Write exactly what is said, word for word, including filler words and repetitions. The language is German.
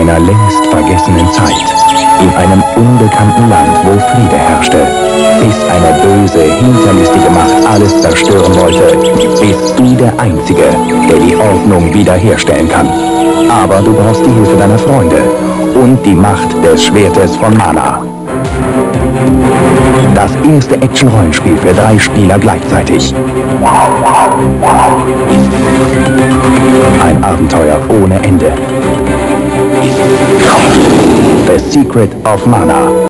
einer längst vergessenen Zeit, in einem unbekannten Land, wo Friede herrschte, bis eine böse, hinterlistige Macht alles zerstören wollte, bist du der Einzige, der die Ordnung wiederherstellen kann. Aber du brauchst die Hilfe deiner Freunde und die Macht des Schwertes von Mana. Das erste Action-Rollenspiel für drei Spieler gleichzeitig. Ein Abenteuer ohne Ende. The Secret of Mana.